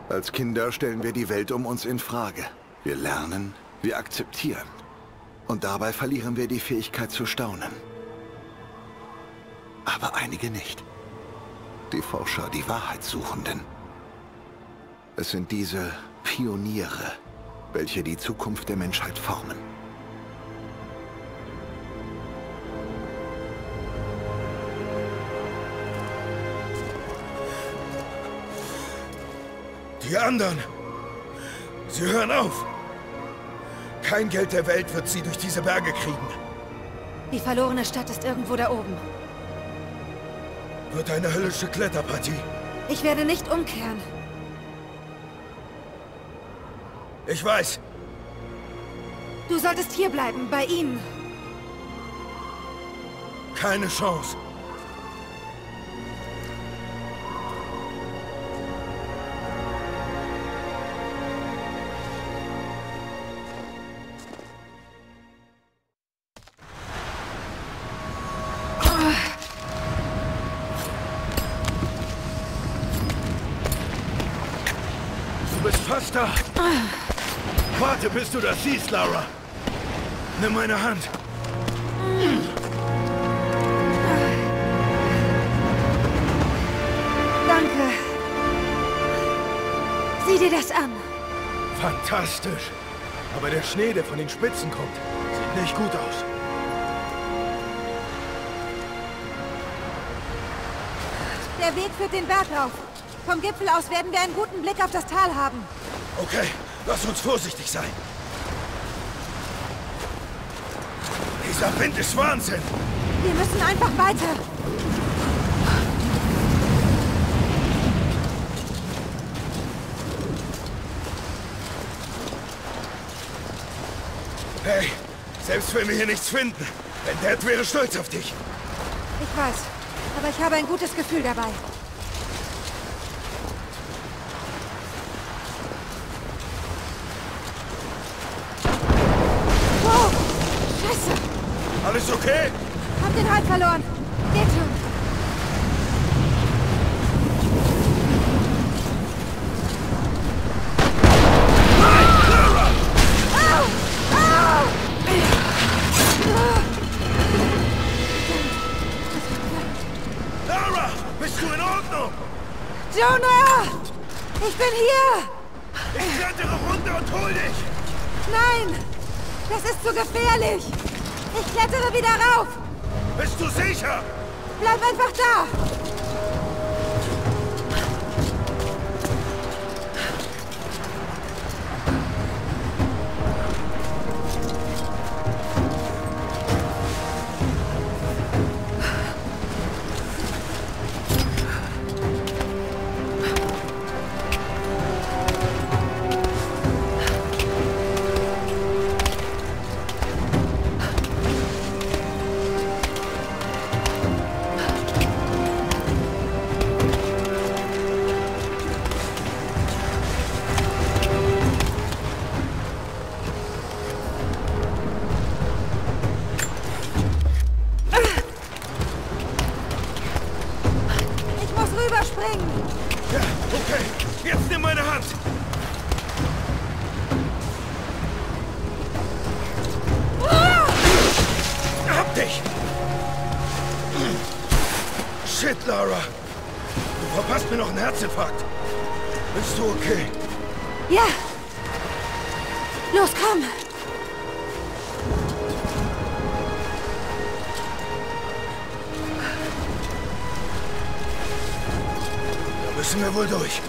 Als Kinder stellen wir die Welt um uns in Frage. Wir lernen, wir akzeptieren. Und dabei verlieren wir die Fähigkeit zu staunen. Aber einige nicht. Die Forscher, die Wahrheitssuchenden. Es sind diese Pioniere, welche die Zukunft der Menschheit formen. Die anderen! Sie hören auf! Kein Geld der Welt wird sie durch diese Berge kriegen. Die verlorene Stadt ist irgendwo da oben. Wird eine höllische Kletterpartie. Ich werde nicht umkehren. Ich weiß. Du solltest hier bleiben, bei ihnen. Keine Chance. Du bist fast da. Warte, bis du das siehst, Lara. Nimm meine Hand. Danke. Sieh dir das an. Fantastisch. Aber der Schnee, der von den Spitzen kommt, sieht nicht gut aus. Der Weg führt den Berg rauf. Vom Gipfel aus werden wir einen guten Blick auf das Tal haben. Okay, lass uns vorsichtig sein. Dieser Wind ist Wahnsinn. Wir müssen einfach weiter. Hey, selbst wenn wir hier nichts finden, dein Dad wäre stolz auf dich. Ich weiß, aber ich habe ein gutes Gefühl dabei. Wow! Scheiße! Alles okay? Hab den Halt verloren. Geht schon. Au! Au! Lara, bist du in Ordnung? Jonah! Ich bin hier! Ich klettere runter und hol dich. Nein! Das ist zu gefährlich! Ich klettere wieder rauf! Bist du sicher? Bleib einfach da! Rüberspringen! Ja, okay. Jetzt nimm meine Hand. Hab dich! Shit, Lara. Du verpasst mir noch einen Herzinfarkt. Bist du okay? Ja! Los, komm! Da müssen wir wohl durch.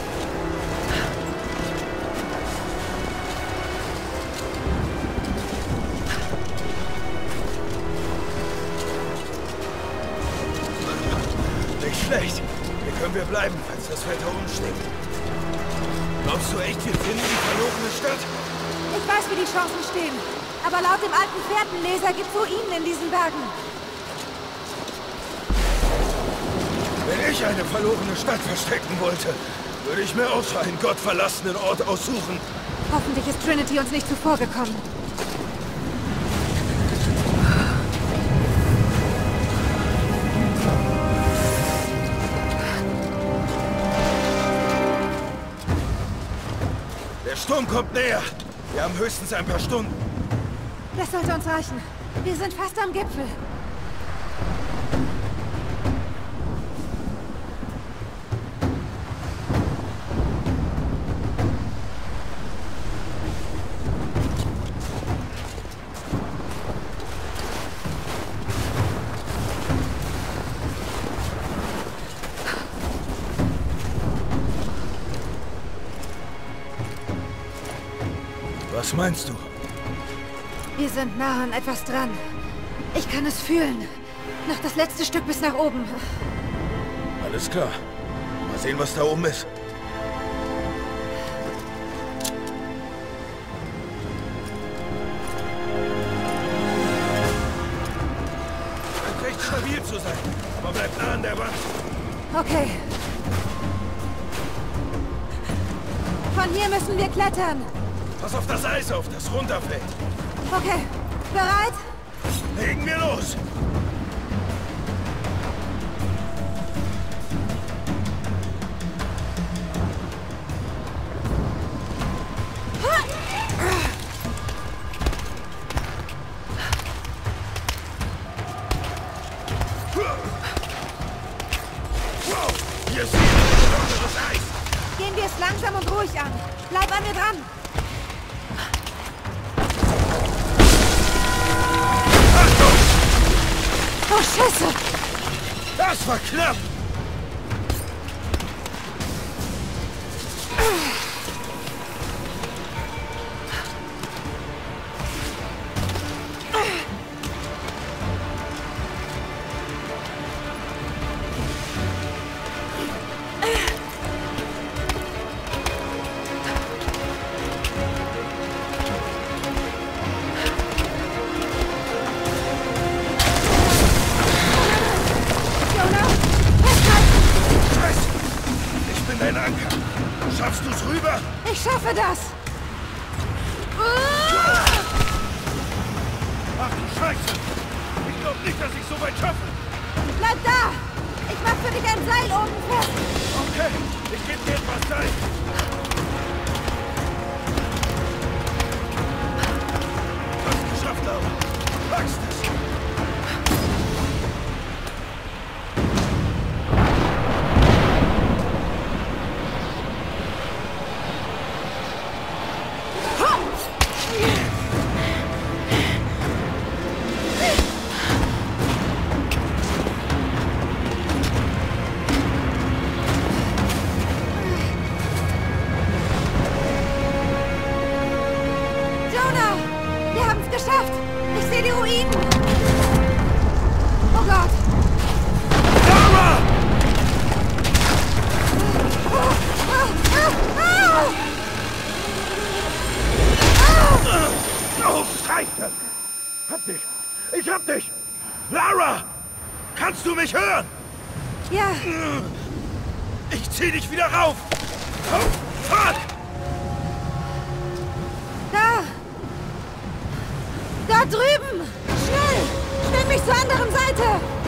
Nicht schlecht. Hier können wir bleiben, falls das Wetter umschlägt. Glaubst du echt, wir finden die verlorene Stadt? Ich weiß, wie die Chancen stehen. Aber laut dem alten Fährtenleser gibt's Ruinen in diesen Bergen. Wenn ich eine verlorene Stadt verstecken wollte, würde ich mir auch so einen gottverlassenen Ort aussuchen. Hoffentlich ist Trinity uns nicht zuvorgekommen. Der Sturm kommt näher. Wir haben höchstens ein paar Stunden. Das sollte uns reichen. Wir sind fast am Gipfel. Was meinst du? Wir sind nah an etwas dran. Ich kann es fühlen. Noch das letzte Stück bis nach oben. Alles klar. Mal sehen, was da oben ist. Scheint recht stabil zu sein, aber bleibt nah an der Wand. Okay. Von hier müssen wir klettern. Pass auf das Eis auf, das runterfällt. Okay. Bereit? Legen wir los. Wow, hier ist lockeres Eis. Gehen wir es langsam und ruhig an. Bleib an mir dran. Oh, Scheiße! Das war knapp! Dein Anker. Schaffst du's rüber? Ich schaffe das! Ach du Scheiße! Ich glaube nicht, dass ich so weit schaffe. Bleib da! Ich mach für dich ein Seil oben fest. Okay, ich gebe dir etwas Zeit. Hast geschafft, Laura. Du packst es. Geschafft! Ich sehe die Ruinen! Oh Gott! Laura! Oh, Scheiße! Hab dich! Ich hab dich! Laura! Kannst du mich hören? Ja. Ich zieh dich wieder rauf! Oh, fuck! Da! Da drüben! Schnell! Schwimm mich zur anderen Seite!